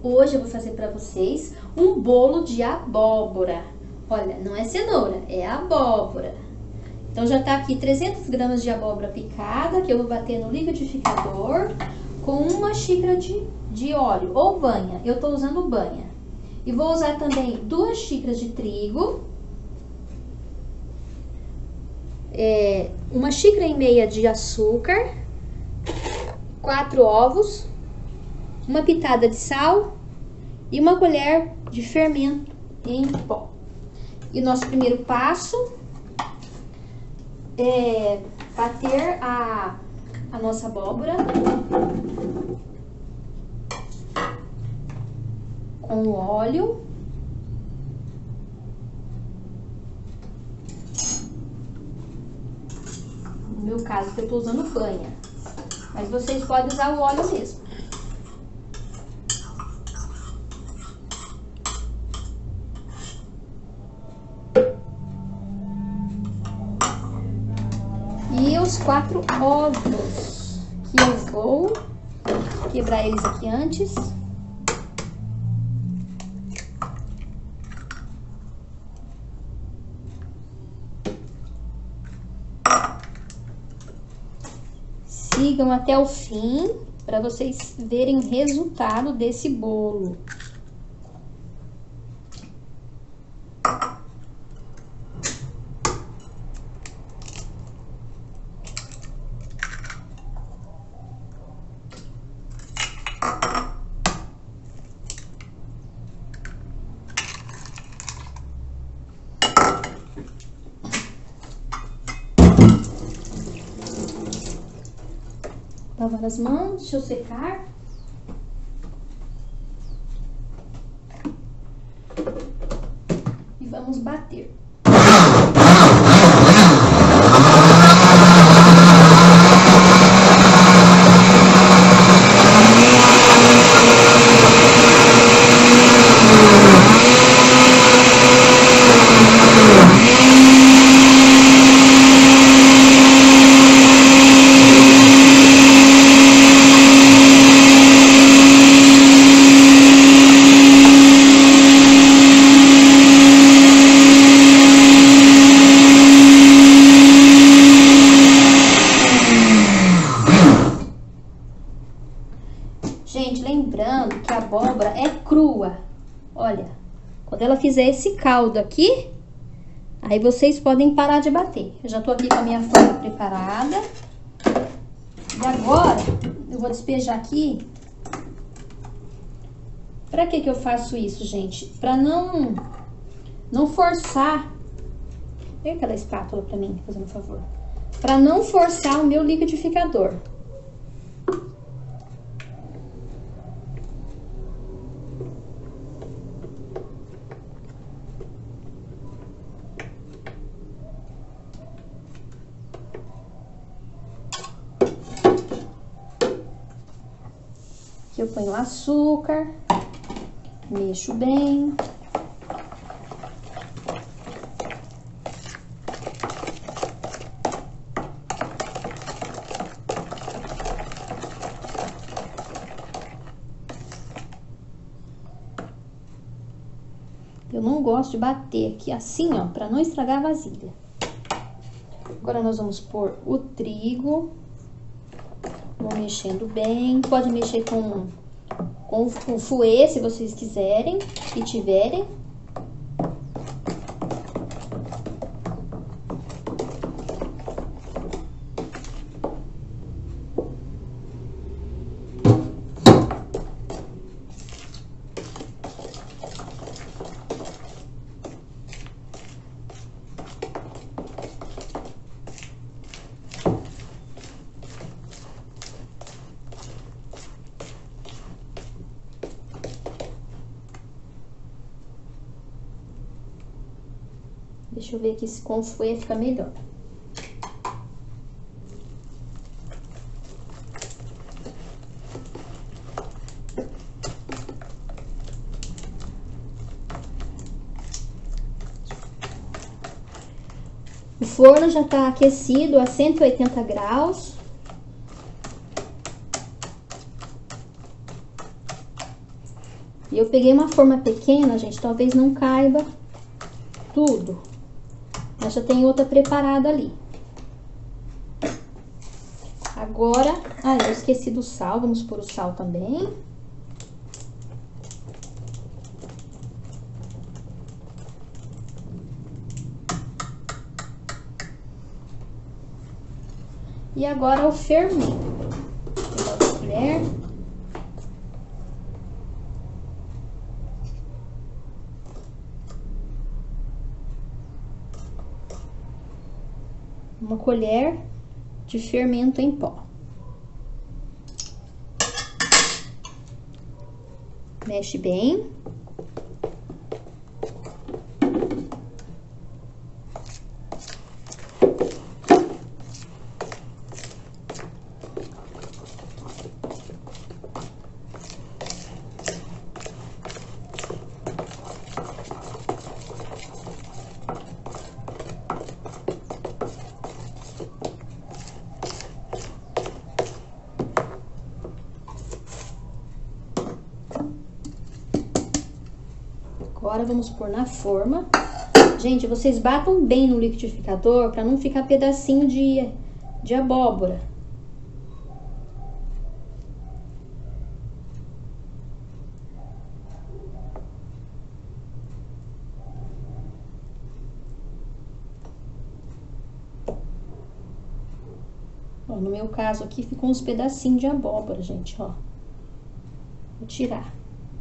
Hoje eu vou fazer para vocês um bolo de abóbora. Olha, não é cenoura, é abóbora. Então já tá aqui 300 gramas de abóbora picada, que eu vou bater no liquidificador com uma xícara de óleo ou banha. Eu tô usando banha. E vou usar também 2 xícaras de trigo, 1,5 xícara de açúcar, 4 ovos, uma pitada de sal e uma colher de fermento em pó. E o nosso primeiro passo é bater a nossa abóbora com o óleo. No meu caso, eu tô usando banha, mas vocês podem usar o óleo mesmo. E os 4 ovos, que eu vou quebrar eles aqui antes. Sigam até o fim para vocês verem o resultado desse bolo. Lavar as mãos, deixa eu secar. E vamos bater. Gente, lembrando que a abóbora é crua. Olha, quando ela fizer esse caldo aqui, aí vocês podem parar de bater. Eu já tô aqui com a minha forma preparada. E agora, eu vou despejar aqui. Pra que eu faço isso, gente? Pra não forçar. Pega aquela espátula pra mim, fazendo um favor. Pra não forçar o meu liquidificador. Aqui eu ponho açúcar, mexo bem. Eu não gosto de bater aqui assim, ó, pra não estragar a vasilha. Agora nós vamos pôr o trigo. Vou mexendo bem. Pode mexer com fouet, se vocês quiserem e tiverem. Deixa eu ver aqui se com o fouet fica melhor. O forno já tá aquecido a 180 graus. E eu peguei uma forma pequena, gente, talvez não caiba tudo. Mas já tem outra preparada ali. Agora, eu esqueci do sal, vamos pôr o sal também. E agora o fermento. Vou pegar outra colher. Uma colher de fermento em pó. Mexe bem. Agora vamos pôr na forma. Gente, vocês batam bem no liquidificador para não ficar pedacinho de abóbora. Ó, no meu caso aqui ficou uns pedacinhos de abóbora, gente, ó. Vou tirar.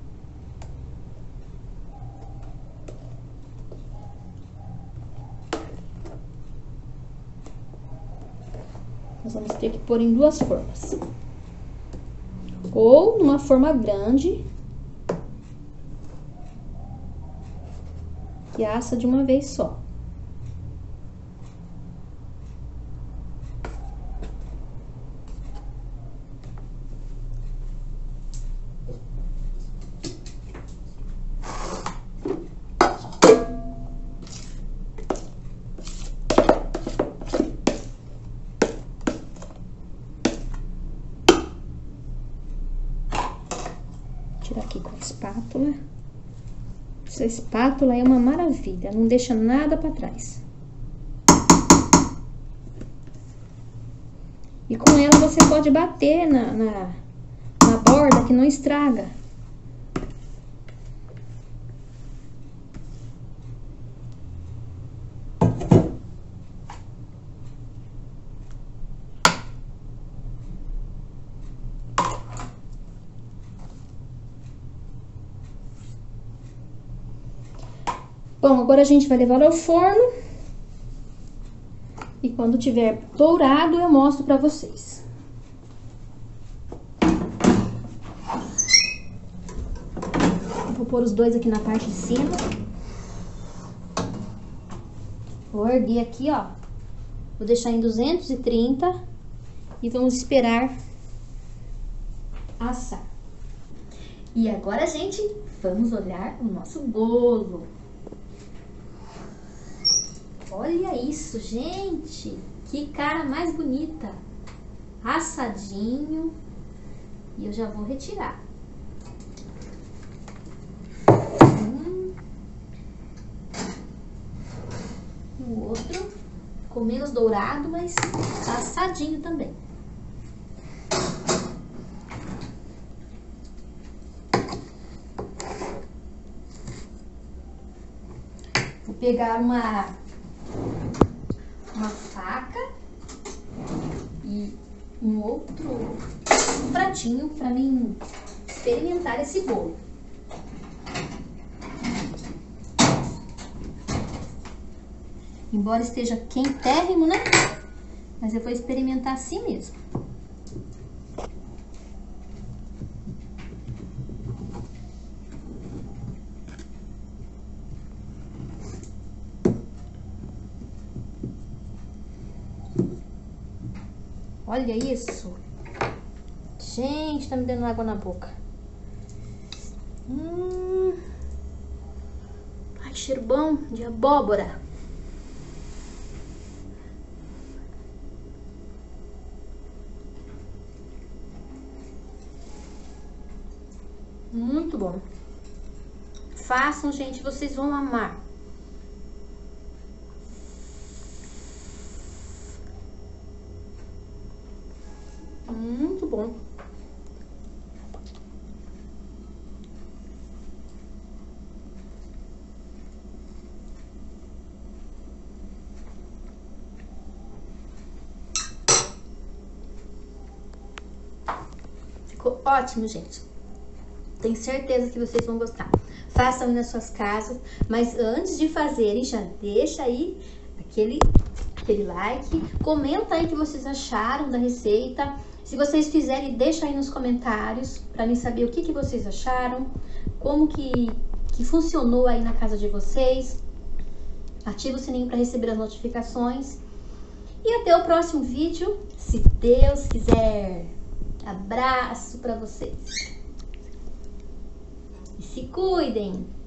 Nós vamos ter que pôr em duas formas. Ou numa forma grande, que assa de uma vez só. Tirar aqui com a espátula. Essa espátula é uma maravilha, não deixa nada para trás. E com ela você pode bater na borda que não estraga. Bom, agora a gente vai levar ao forno. E quando tiver dourado, eu mostro pra vocês. Vou pôr os dois aqui na parte de cima. Vou erguer aqui, ó. Vou deixar em 230 e vamos esperar assar. E agora, gente, vamos olhar o nosso bolo. Olha isso, gente! Que cara mais bonita! Assadinho. E eu já vou retirar. O outro ficou menos dourado, mas tá assadinho também. Vou pegar uma faca e um pratinho para mim experimentar esse bolo. Embora esteja quentérrimo, né? Mas eu vou experimentar assim mesmo. Olha isso. Gente, tá me dando água na boca. Ai, que cheiro bom de abóbora. Muito bom. Façam, gente, vocês vão amar. Muito bom. Ficou ótimo, gente. Tenho certeza que vocês vão gostar. Façam nas suas casas, mas antes de fazerem, já deixa aí aquele like, comenta aí o que vocês acharam da receita. Se vocês fizerem, deixa aí nos comentários para mim saber o que vocês acharam, como que funcionou aí na casa de vocês. Ativa o sininho para receber as notificações. E até o próximo vídeo, se Deus quiser. Abraço para vocês. E se cuidem!